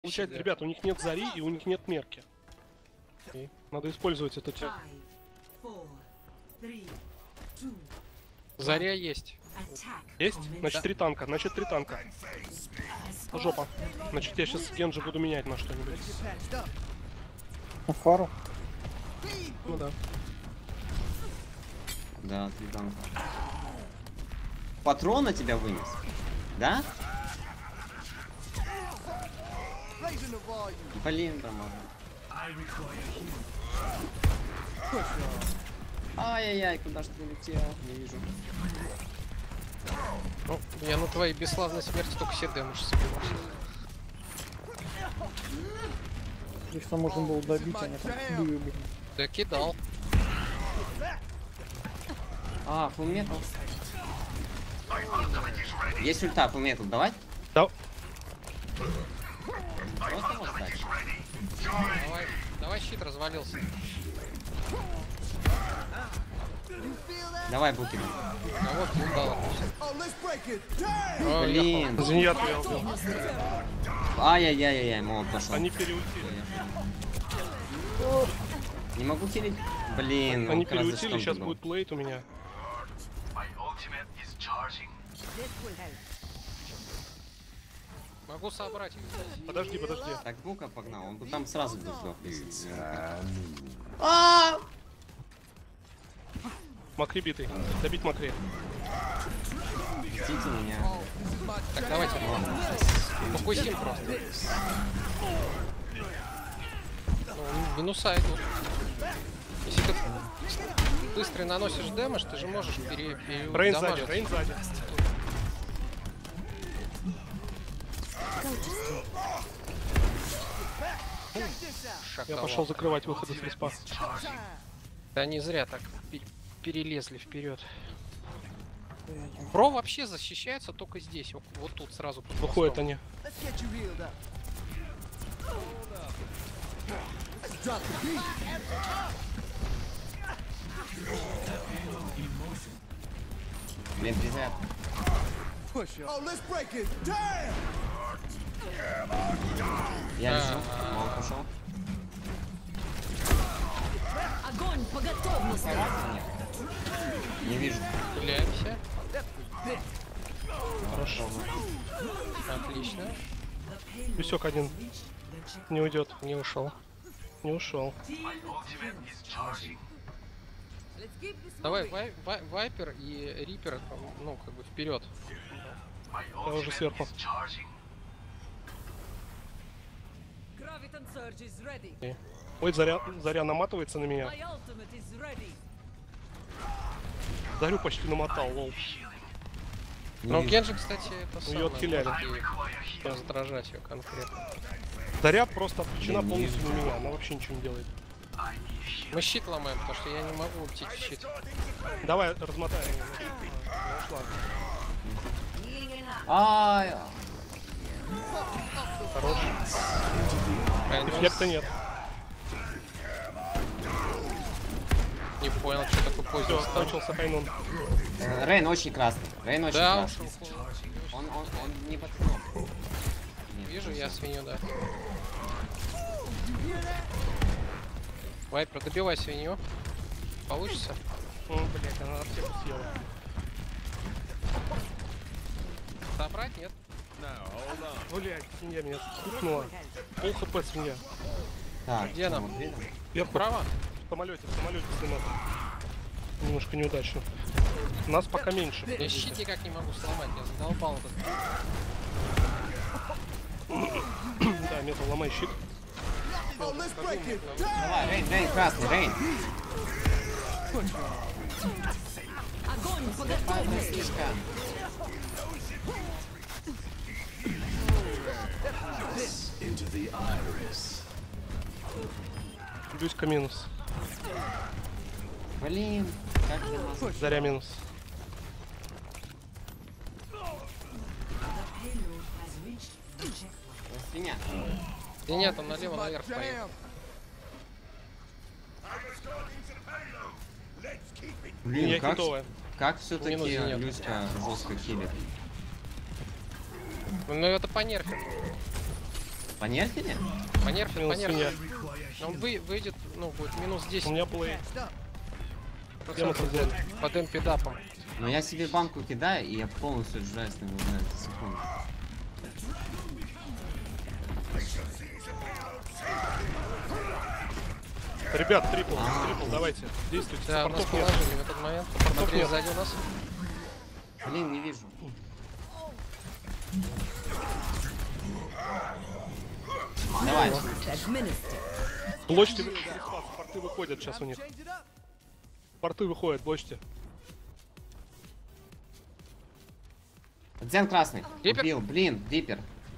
Получается, ребят, у них нет зари и у них нет мерки. И надо использовать это. Заря есть. Есть? Значит, три танка. Значит, три танка. Жопа. Значит, я сейчас Генджи буду менять на что-нибудь. На фару? Ну да. Да, три танка. Патрон на тебя вынес? Да? Блин, промазал. Ай-яй-яй, куда ж ты улетел? Не вижу. Ну, я на твоей бесславной смерти только все дэмэдж собирал. Их там можно было добить, они там били, блин. Да кидал. А, фулметал. Есть ульта, фулметал, давай? Да. Просто можешь дать. Давай щит развалился. Давай, букер. А вот $2. Блин. Извини, я отвел. Ай-яй-яй-яй, молот пошел. Они переутили. Не могу хилить. Блин, Они он как раз за переутили, щитом сейчас был. будет плейт у меня. Могу собрать их. Подожди, подожди. Так, бука погнал, он бы там сразу бы сдох. Макри битый. Добить Макри. Ждите меня. Так, давайте. Покусим просто. Ну, минуса идут. Если ты быстро наносишь дэмэдж, ты же можешь Рейн сзади, Рейн сзади. Я пошел закрывать выходы с респа. Да не зря так перелезли вперед. Про вообще защищается только здесь, вот тут сразу. Выходят они. Блин, призряд. Я лежу, молот пошел. Огонь по готовности. Не вижу. Стреляемся. Хорошо. Отлично. Песек один. Не уйдет. Не ушел. Не ушел. Давай, Вайпер и Рипер, ну, как бы вперед. Я уже сверху. Ой, Заря наматывается на меня. Зарю почти намотал, лол. Ну, Генджи, кстати, это Ее отхиляли. Раздражать ее конкретно. Заря просто отключена полностью на меня. Она вообще ничего не делает. Мы щит ломаем, потому что я не могу уйти в щит. Давай, размотаем ее. Ушла. Ай, Хорош. Эффекта нет. Не понял, что такое поздно. Все, кончился Хайнун. Рейн очень красный. Рейн очень Да, красный. ушел. Он не подкнул. Вижу я свинью, да. Вайпер, добивай свинью. Получится? Блять, она аптеку съела. Собрать, нет? Блять, свинья меня стукнула. Пол хп свинья. Так, Где она? вот видно? Вверху. Право? В самолете снимать. Немножко неудачно. Нас пока меньше. Я щит никак не могу сломать, я задолбал этот. Да, метал, ломай щит. Давай, Рейн, красный, Рейн. Огонь по готовности. Слишком. Люська минус. Блин, как я могу? Заря минус. Свинья. Да нет, он налево наверх поехал. Блин, Я как хитовая. все-таки Минус нет. Люська жестко хилит. Ну это по нерфе. Понерфили? Понерфит, Минус понерфит. свинья. Но он выйдет, ну, будет минус 10%. У меня плей. Я на футболе. Под эмпидапом. Но я себе банку кидаю, и я полностью отжираюсь на него за секунду. Ребят, трипл, давайте. Действуйте. Да, нас Саппортов нет. положили в этот момент. Смотри, нет. сзади у нас. Блин, не вижу. Давай. Administered. Блочьте, порты выходят сейчас у них. Порты выходят, блочьте. Дзен красный. Диппер? Убил, блин, диппер.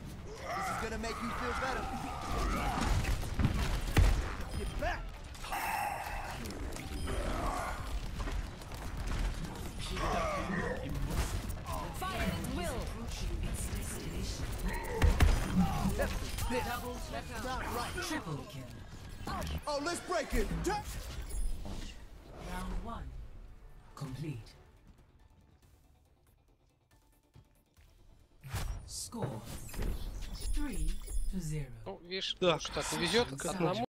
Oh, let's break it. Round one. Complete. Score 3-0. Ну, видишь, Так, так везет как одному.